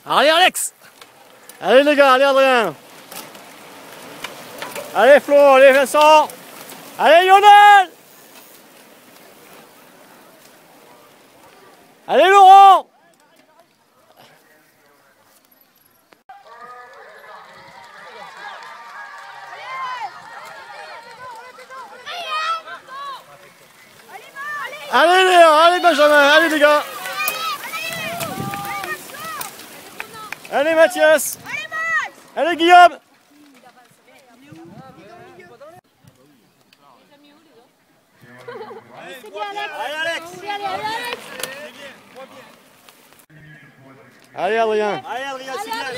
Allez Alex! Allez les gars, allez Adrien! Allez Flo, allez Vincent! Allez Lionel! Allez Laurent! Allez Léa, allez Benjamin, allez les gars! Allez Mathias! Allez Guillaume! Allez Alex! Allez Adrien! Allez Adrien, c'est bien!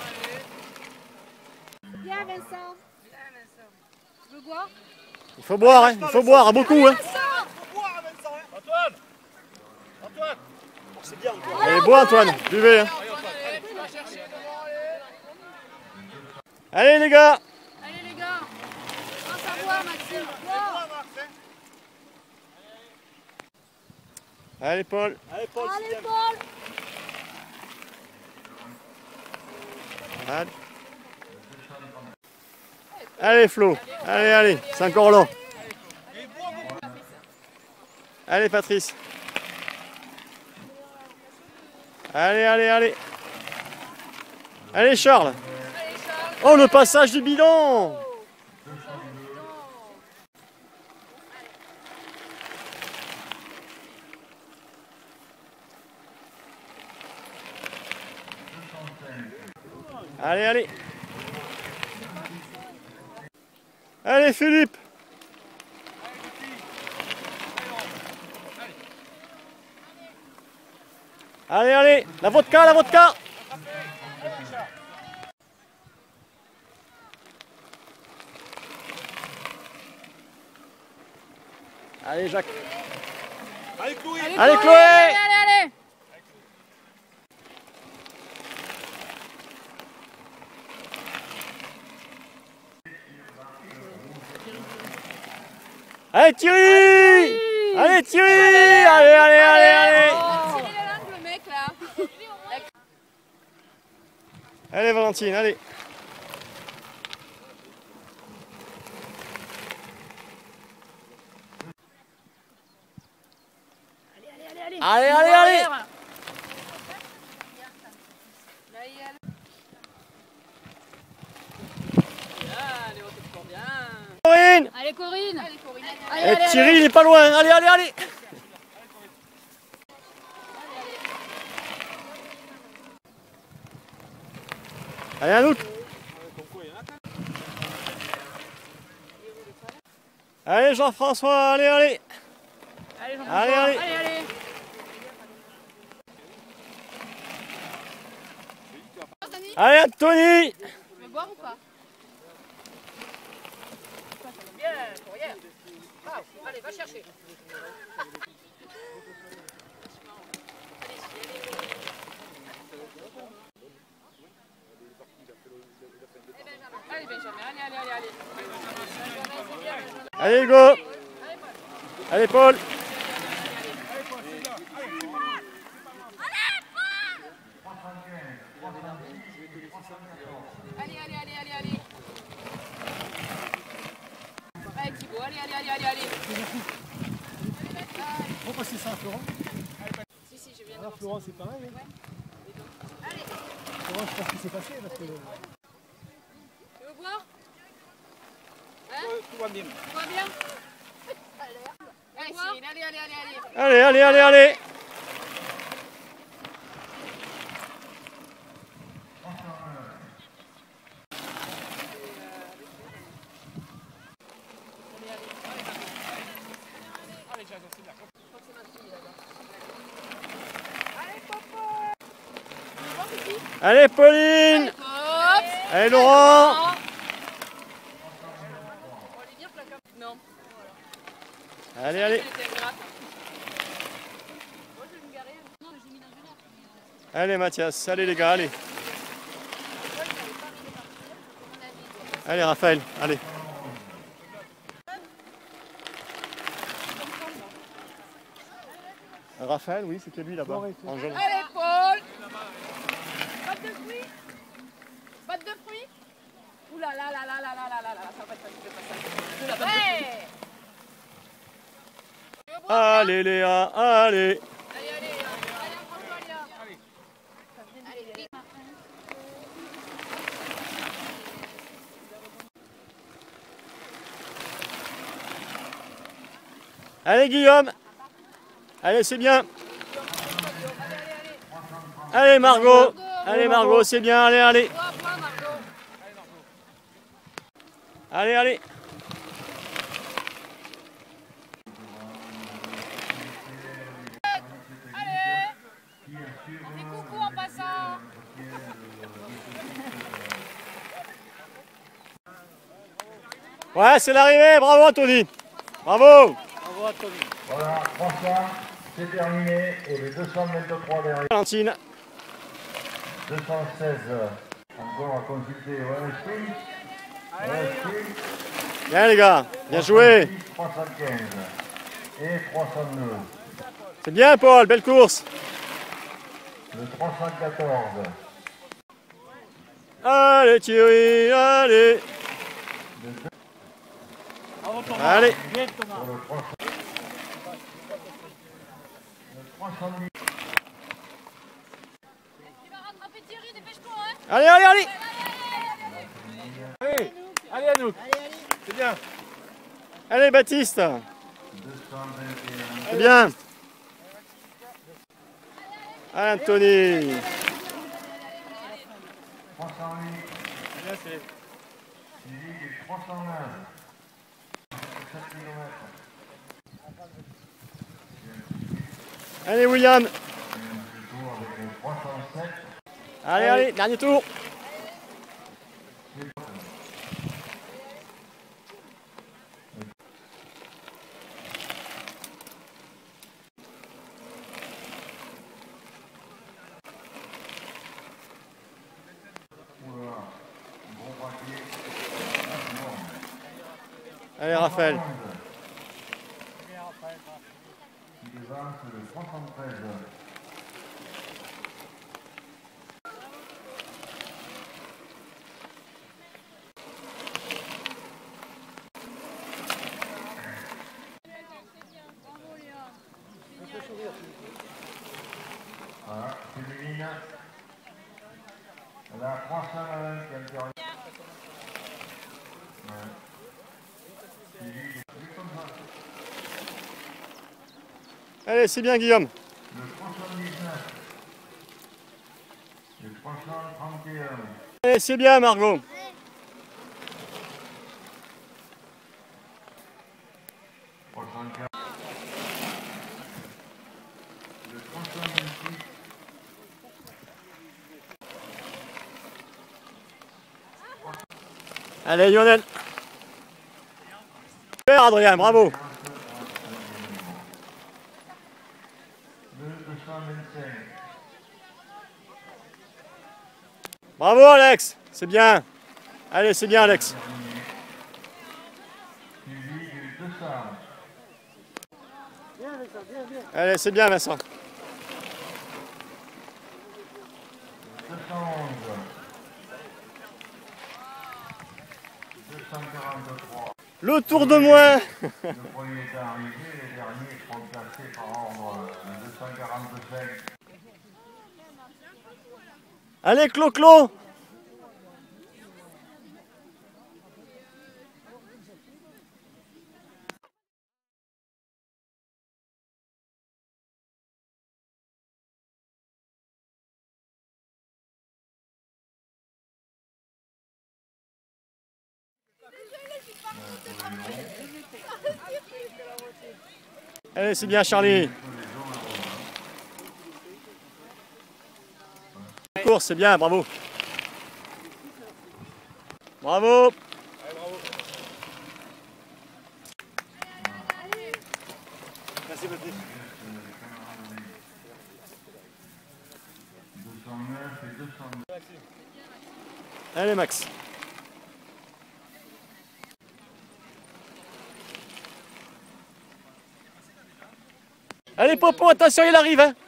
Viens Vincent! Tu veux boire? Il faut boire, hein, il faut boire, beaucoup. Hein. Antoine! Antoine! C'est bien Antoine. Allez, bois Antoine, buvez. Hein. Allez les gars! Allez les gars! Pense à boire Maxime! Boire! Allez Paul! Allez Paul! Allez. Allez Flo! Allez, allez, c'est encore long. Allez Patrice! Allez, allez, allez! Allez Charles! Oh le passage du bidon! Allez, allez! Allez Philippe! Allez, allez! La vodka, la vodka! Allez Jacques! Allez Chloé! Allez Chloé! Allez! Allez Thierry! Allez Thierry! Allez, allez, allez, allez! Tirez la langue le mec là! Allez Valentine, allez! Allez, allez, allez! Corinne! Allez Corinne! Et Thierry, il est pas loin! Allez, allez, allez! Allez Anouk! Allez Jean-François, allez, allez! Allez Jean-François! Allez, allez! Allez, allez! Allez Anthony! Tu veux boire ou pas? Bien, courrière. Allez, va chercher. Allez Benjamin, allez, allez, allez! Allez Hugo! Allez Paul! Allez, allez, allez, allez, allez! Allez Thibaut, allez, allez, allez, allez, allez! On passer ça à Florent. Si, si, je viens de Alors voir Florent c'est pareil. Hein. ça. Allez! Florent je pense que c'est passé parce que... Tu veux boire? Hein? Tout va bien. Tout va bien? Allez Cyril, allez, allez, allez, allez! Allez, allez, allez, allez! Allez Pauline! Hop! Allez Laurent! Non. Allez, allez! Allez Mathias, allez les gars, allez! Allez Raphaël, allez! Raphaël, oui, c'était lui là-bas, en jaune. Allez Paul! Oula, là, là, là, là, là, là, là, là, ça va pas être facile de passer. Ouais. Allez Léa, allez. Allez, allez, allez, approche-toi, Léa. Allez. Allez, Allez Guillaume. Allez, c'est bien. Allez Margot. Allez Margot, c'est bien. Allez, allez. Allez, allez. on fait coucou en passant. Ouais, c'est l'arrivée. Bravo Anthony. Bravo. Bravo à Tony. Voilà, 300, c'est terminé. Et les 223 derrière. Valentine. 216, encore à consulter. Ouais, sprint. Ouais, sprint. Bien les gars. Bien joué. 315 et 309. C'est bien Paul. Belle course. Le 314. Allez Thierry. Allez. Bravo Thomas. Allez. Bien Thomas. Pour le 300. Le 310. Tu vas rattraper Thierry, dépêche-toi, hein. Allez, allez, allez. Allez, allez Anouk. C'est bien. Allez Baptiste. 221. C'est bien. Allez Anthony. 308. Bien, c'est... Suivi du 309. 7 km. Allez William. Le tour avec le 307. Allez, allez. Dernier tour. Oula, bon papier. Allez Raphaël. Qui devance le 313. Voilà, féminine. Elle a 301 qui intervient. Ouais. Suivi du comme ça. Allez, c'est bien Guillaume. Le 319. Le 331. Allez, c'est bien Margot. Le 326. Allez Lionel. Super Adrien, bravo. Le 225. Bravo Alex. C'est bien. Allez, c'est bien Alex. Suivi du 200. Allez, c'est bien Vincent. 211. 243. Le tour de moins. Le premier est arrivé, les derniers sont classés par ordre. Le 245. Allez Clo-Clo. Allez, c'est bien Charlie. Course, c'est bien, bravo. Bravo. Merci Baptiste. 209 et 209. Allez Max. Allez Popo, attention, il arrive. Hein.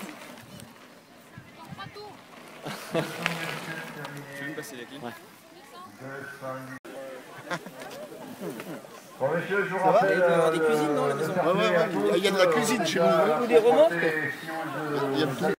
Pas tout. Ouais. Bon, messieurs, je vous rappelle. Il doit y avoir des cuisines dans la maison. Il y a de la cuisine chez nous. Ou des remorques. Il y a tout.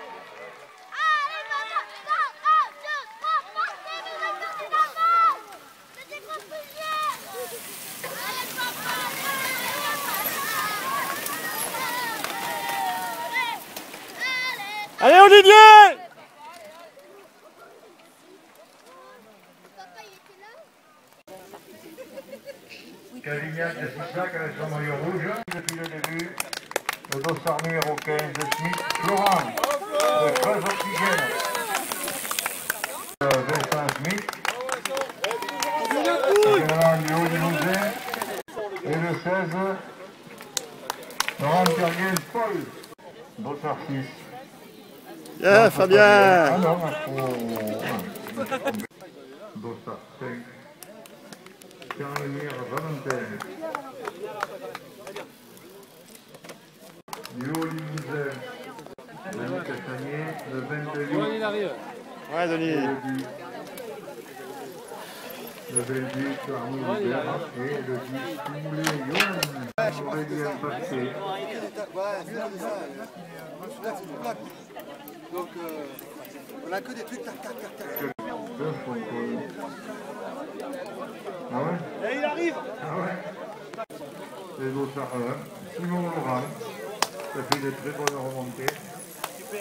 Allez Olivier! Calignac de Sissac avec son maillot rouge depuis le début. Le dossard numéro 15 de Smith, Florent, de 13 Oxygène. Vincent Smith. Également du haut du Limousin. Et le 16, Laurent Pierguel, Paul. Dossard 6. Bien Fabien! Ah non, Dossard 5. Carmenière Valentin. Du haut Limousin. L'ami Castagnier, le 22. Il arrive. Ouais Denis. Le Belgique, Arnaud Hubert et le 10 Moulé Yohan. Aurélien Pasté. Donc, on a que des trucs tac tac tac tac. Ah ouais? Et il arrive. Ah ouais? Les dossards 1. Simon Laurent. Ça fait des très bonnes remontées. Super.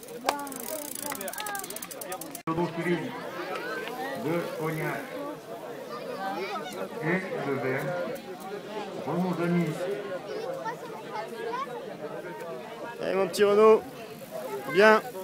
Theodore Philippe. De Cognac. Et de Verne. Renaud Denis. Allez mon petit Renaud. Bien.